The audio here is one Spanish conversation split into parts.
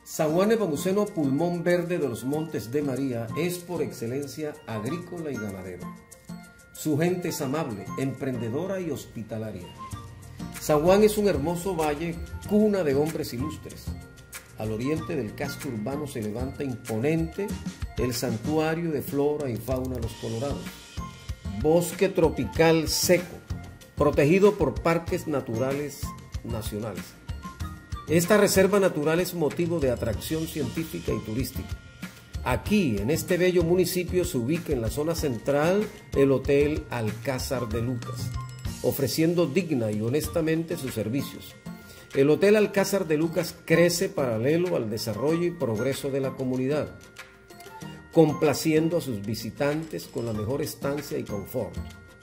San Juan Nepomuceno, pulmón verde de los Montes de María, es por excelencia agrícola y ganadero. Su gente es amable, emprendedora y hospitalaria. San Juan es un hermoso valle, cuna de hombres ilustres. Al oriente del casco urbano se levanta imponente el santuario de flora y fauna Los Colorados. Bosque tropical seco, protegido por parques naturales nacionales. Esta reserva natural es motivo de atracción científica y turística. Aquí, en este bello municipio, se ubica en la zona central el Hotel Alcázar de Lucas, ofreciendo digna y honestamente sus servicios. El Hotel Alcázar de Lucas crece paralelo al desarrollo y progreso de la comunidad, complaciendo a sus visitantes con la mejor estancia y confort.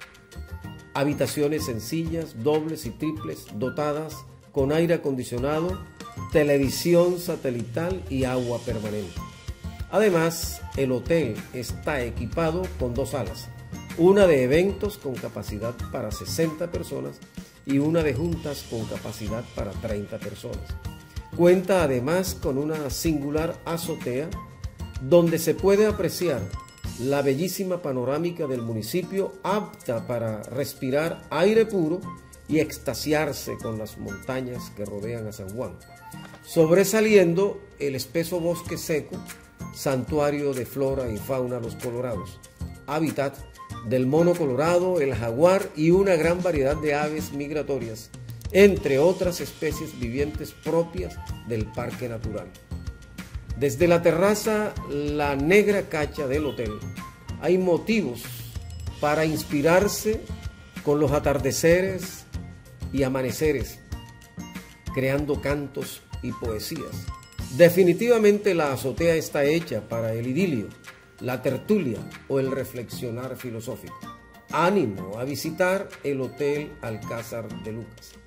Habitaciones sencillas, dobles y triples, dotadas con aire acondicionado, televisión satelital y agua permanente. Además, el hotel está equipado con 2 salas, una de eventos con capacidad para 60 personas y una de juntas con capacidad para 30 personas. Cuenta además con una singular azotea donde se puede apreciar la bellísima panorámica del municipio, apta para respirar aire puro y extasiarse con las montañas que rodean a San Juan, sobresaliendo el espeso bosque seco, santuario de flora y fauna Los Colorados, hábitat del mono colorado, el jaguar y una gran variedad de aves migratorias, entre otras especies vivientes propias del parque natural. Desde la terraza La Negra Cacha del hotel hay motivos para inspirarse con los atardeceres y amaneceres, creando cantos y poesías. Definitivamente la azotea está hecha para el idilio, la tertulia o el reflexionar filosófico. Ánimo a visitar el Hotel Alcázar de Lucas.